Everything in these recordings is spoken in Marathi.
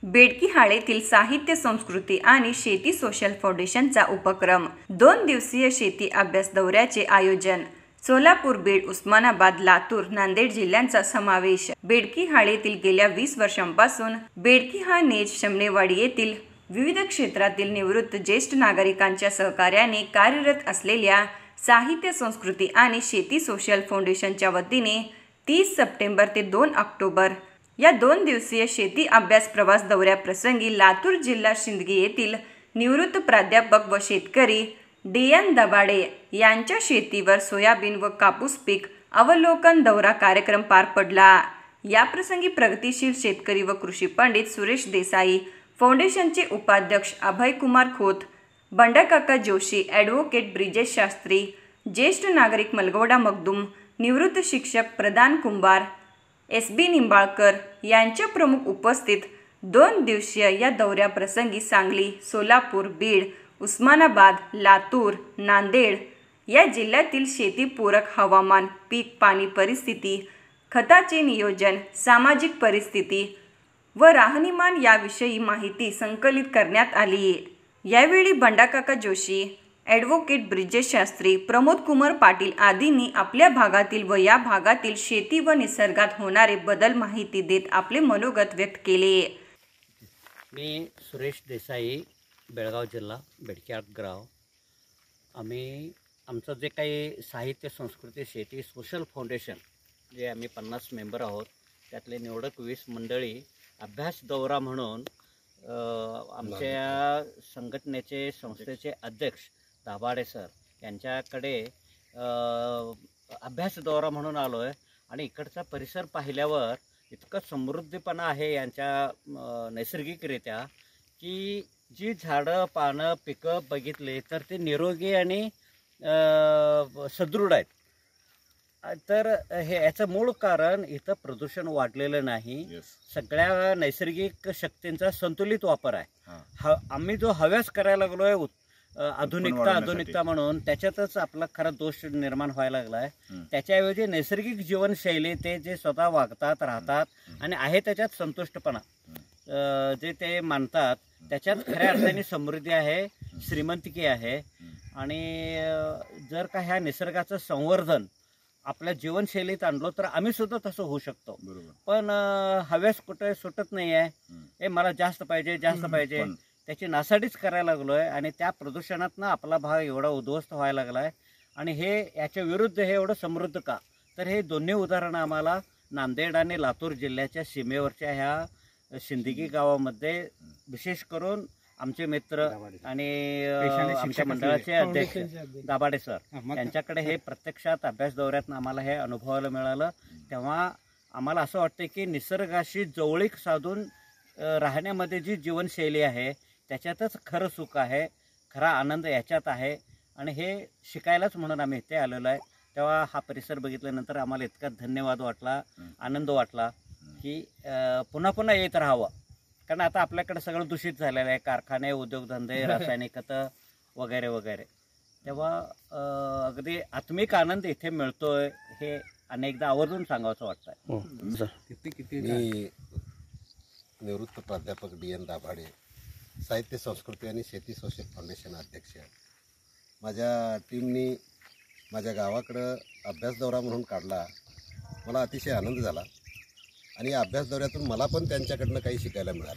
बेडकी हाळेतील साहित्य संस्कृती आणि शेती सोशल फाउंडेशनचा उपक्रम 2 दिवसीय शेती अभ्यास दौऱ्याचे आयोजन। सोलापूर, बीड, उस्मानाबाद, लातूर, नांदेड जिल्ह्यांचा समावेश। बेडकी हाळेतील गेल्या 20 वर्षांपासून बेडकी हा नेज शमनेवाडी येथील विविध क्षेत्रातील निवृत्त ज्येष्ठ नागरिकांच्या सहकार्याने कार्यरत असलेल्या साहित्य संस्कृती आणि शेती सोशल फाउंडेशनच्या वतीने 30 सप्टेंबर ते 2 ऑक्टोबर या 2 दिवसीय शेती अभ्यास प्रवास दौऱ्याप्रसंगी लातूर जिल्हा सिंदगी येथील निवृत्त प्राध्यापक व शेतकरी DN दबाडे यांच्या शेतीवर सोयाबीन व कापूस पीक अवलोकन दौरा कार्यक्रम पार पडला। याप्रसंगी प्रगतिशील शेतकरी व कृषी पंडित सुरेश देसाई, फाउंडेशनचे उपाध्यक्ष अभय कुमार खोत, बंडाकाका जोशी, ॲडव्होकेट ब्रिजेश शास्त्री, ज्येष्ठ नागरिक मलगवडा मगदूम, निवृत्त शिक्षक प्रदान कुंभार, SB निंबाळकर यांच्या प्रमुख उपस्थित 2 दिवसीय या दौऱ्याप्रसंगी सांगली, सोलापूर, बीड, उस्मानाबाद, लातूर, नांदेड या जिल्ह्यातील शेतीपूरक हवामान, पीक पाणी परिस्थिती, खताचे नियोजन, सामाजिक परिस्थिती व राहणीमान याविषयी माहिती संकलित करण्यात आली। यावेळी बंडाकाका जोशी, ॲडव्होकेट ब्रिजेश शास्त्री, प्रमोद कुमार पाटील आदींनी आपल्या भागातील व या भागातील शेती व निसर्गात होणारे बदल माहिती देत आपले मनोगत व्यक्त केले। मी सुरेश देसाई, बेळगाव जिल्हा, बेडकी गाव। आमचं जे काही साहित्य संस्कृती शेती सोशल फाउंडेशन जे आम्ही 50 मेंबर आहोत, त्यातले निवडक 20 मंडळी अभ्यास दौरा म्हणून आमच्या संघटनेचे संस्थेचे अध्यक्ष दाभाडे सर यांच्याकडे अभ्यास दौरा म्हणून आलो आहे। आणि इकडचा परिसर पाहिल्यावर इतकं समृद्धीपणा आहे यांच्या नैसर्गिकरित्या की जी झाडं पानं पिकं बघितले तर ते निरोगी आणि सदृढ आहेत। तर याचं मूळ कारण इथं प्रदूषण वाढलेलं नाही, सगळ्या नैसर्गिक शक्तींचा संतुलित वापर आहे। आम्ही जो हव्यास करायला लागलोय आधुनिकता म्हणून, त्याच्यातच आपला खरा दोष निर्माण व्हायला लागलाय। त्याच्याऐवजी नैसर्गिक जीवनशैली, ते जे स्वतः वागतात राहतात आणि आहे त्याच्यात संतुष्टपणा जे ते मानतात, त्याच्यात खऱ्या अर्थाने समृद्धी आहे, श्रीमंतिकी आहे। आणि जर का ह्या निसर्गाचं संवर्धन आपल्या जीवनशैलीत आणलो तर आम्ही सुद्धा तसं होऊ शकतो। पण हव्यास कुठे सुटत नाही आहे, हे मला जास्त पाहिजे त्याची नासाडीच करायला लागलोय आणि त्या प्रदूषणातनं आपला भाग एवढा उद्ध्वस्त व्हायला लागलाय। आणि याच्या विरुद्ध हे एवढं समृद्ध का, तर हे दोन्ही उदाहरणं आम्हाला नांदेड आणि लातूर जिल्ह्याच्या सीमेवरच्या ह्या सिंदगी गावामध्ये, विशेष करून आमचे मित्र आणि आमच्या मंडळाचे अध्यक्ष दाभाडे सर यांच्याकडे हे प्रत्यक्षात अभ्यास दौऱ्यातनं आम्हाला हे अनुभवायला मिळालं। तेव्हा आम्हाला असं वाटतं की निसर्गाशी जवळीक साधून राहण्यामध्ये जी जीवनशैली आहे त्याच्यातच खरं सुख आहे, खरा आनंद याच्यात आहे। आणि हे शिकायलाच म्हणून आम्ही इथे आलेलो आहे। तेव्हा हा परिसर बघितल्यानंतर आम्हाला इतका धन्यवाद वाटला, आनंद वाटला की पुन्हा पुन्हा येत राहावं। कारण आता आपल्याकडे सगळं दूषित झालेलं आहे, कारखाने, उद्योगधंदे, रासायनिक खतं वगैरे वगैरे। तेव्हा अगदी आत्मिक आनंद इथे मिळतोय, हे अनेकदा आवर्जून सांगावंसं वाटतंय। मी निवृत्त प्राध्यापक DN दाभाडे, साहित्य संस्कृती आणि शेती सोशल फाउंडेशन अध्यक्ष। माझ्या टीमनी माझ्या गावाकडं अभ्यास दौरा म्हणून काढला, मला अतिशय आनंद झाला। आणि या अभ्यास दौऱ्यातून मला पण त्यांच्याकडनं काही शिकायला मिळालं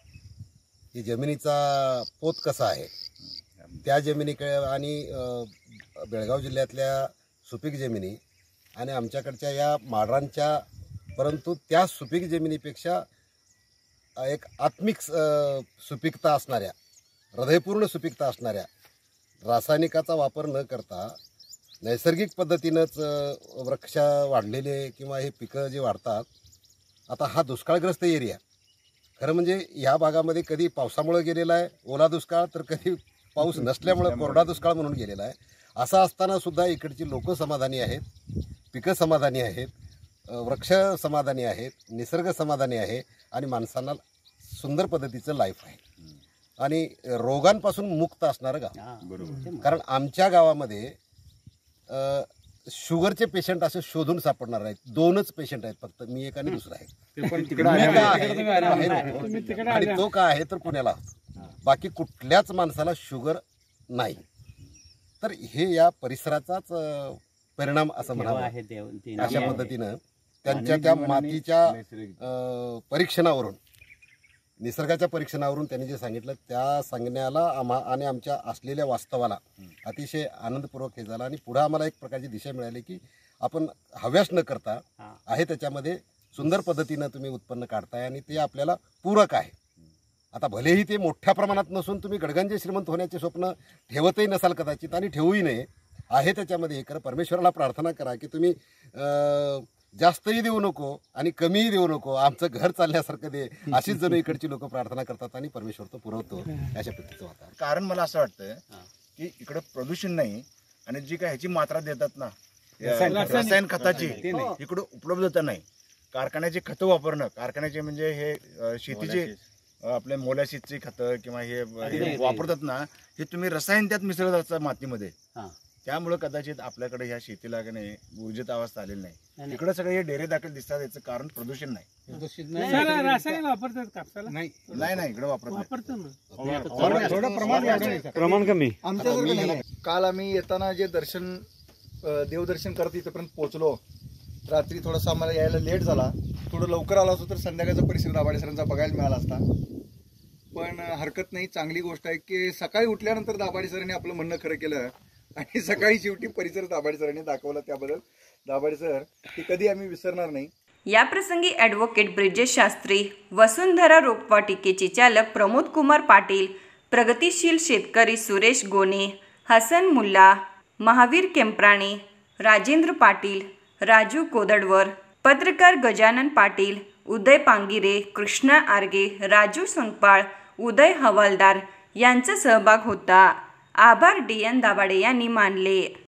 की जमिनीचा पोत कसा आहे, त्या जमिनीकडे आणि बेळगाव जिल्ह्यातल्या सुपीक जमिनी आणि आमच्याकडच्या या माडांच्या, परंतु त्या सुपीक जमिनीपेक्षा एक आत्मिक सुपीकता असणाऱ्या, हृदयपूर्ण सुपीकता असणाऱ्या, रासायनिकाचा वापर न करता नैसर्गिक पद्धतीनंच वृक्ष वाढलेले किंवा हे पिकं जे वाढतात। आता हा दुष्काळग्रस्त एरिया, खरं म्हणजे ह्या भागामध्ये कधी पावसामुळे गेलेला आहे ओला दुष्काळ, तर कधी पाऊस नसल्यामुळे कोरडा दुष्काळ म्हणून गेलेला आहे। असं असताना सुद्धा इकडची लोक समाधानी आहेत, पिकं समाधानी आहेत, वृक्ष समाधानी आहेत, निसर्ग समाधानी आहे आणि माणसांना सुंदर पद्धतीचं लाईफ आहे आणि रोगांपासून मुक्त असणारं गाव। कारण आमच्या गावामध्ये शुगरचे पेशंट असे शोधून सापडणार आहेत. 2च पेशंट आहेत फक्त, मी एक आणि दुसरा आहे. आणि तो का आहे तर पुण्याला, बाकी कुठल्याच माणसाला शुगर नाही. तर हे या परिसराचाच परिणाम असं म्हणावं. अशा पद्धतीनं त्यांच्या त्या मातीच्या परीक्षणावरून, निसर्गाच्या परीक्षणावरून त्यांनी जे सांगितलं त्या सांगण्याला आणि आमच्या असलेल्या वास्तवाला अतिशय आनंदपूर्वक हे झाला. आणि पुढे आम्हाला एक प्रकारची दिशा मिळाली की आपण हव्यास न करता आहे त्याच्यामध्ये सुंदर पद्धतीनं तुम्ही उत्पन्न काढताय आणि ते आपल्याला पूरक आहे. आता भलेही ते मोठ्या प्रमाणात नसून तुम्ही गडगंज श्रीमंत होण्याचे स्वप्न ठेवतही नसाल कदाचित आणि ठेवूही नये, आहे त्याच्यामध्ये हे करा. परमेश्वराला प्रार्थना करा की तुम्ही जास्तही देऊ नको आणि कमीही देऊ नको, आमचं घर चालण्यासारखं दे, अशीच जण इकडची लोक प्रार्थना करतात आणि परमेश्वर तो पुरवतो. अशा पद्धतीचं वातावरण. कारण मला असं वाटतं की इकडे प्रदूषण नाही आणि जी काय ह्याची मात्रा देतात ना रसायन खताची, इकडे उपलब्धता नाही. कारखान्याची खतं वापरणं, कारखान्याचे म्हणजे हे शेतीचे आपल्या मोलॅसिसची खतं किंवा हे वापरतात ना, हे तुम्ही रसायन त्यात मिसळत असतात मातीमध्ये. त्यामुळे कदाचित आपल्याकडे ह्या शेतीला नाही ऊर्जित अवस्था आलेली नाही. इकडे सगळे हे डेरे दाखल दिसतात, याचं कारण प्रदूषण नाही. रासायनिक वापरतात कापसाला? नाही, इकडे वापरतो प्रमाण कमी. काल आम्ही येताना जे देवदर्शन करत इथपर्यंत पोहोचलो, रात्री थोडासा आम्हाला यायला लेट झाला. थोडं लवकर आलो असतो तर संध्याकाळचा परिसर दाभाडे सरांचा बघायला मिळाला असता. पण हरकत नाही, चांगली गोष्ट आहे की सकाळी उठल्यानंतर दाभाडे सरांनी आपलं म्हणणं खरं केलं आणि सकाळी शेवटी परिसर दाभाडे सरांनी दाखवला. त्याबद्दल दाभाडे सर ते कधी आम्ही विसरणार नाही. याप्रसंगी ॲडव्होकेट ब्रिजेश शास्त्री, वसुंधरा रोपवाटिकेचे चालक प्रमोद कुमार पाटील, प्रगतिशील शेतकरी सुरेश गोने, हसन मुल्ला, महावीर केंप्राणे, राजेंद्र पाटील, राजू कोदडवर, पत्रकार गजानन पाटील, उदय पांगिरे, कृष्णा आर्गे, राजू सोनपाळ, उदय हवालदार यांचा सहभाग होता. आभार DN दाभाडे यांनी मानले.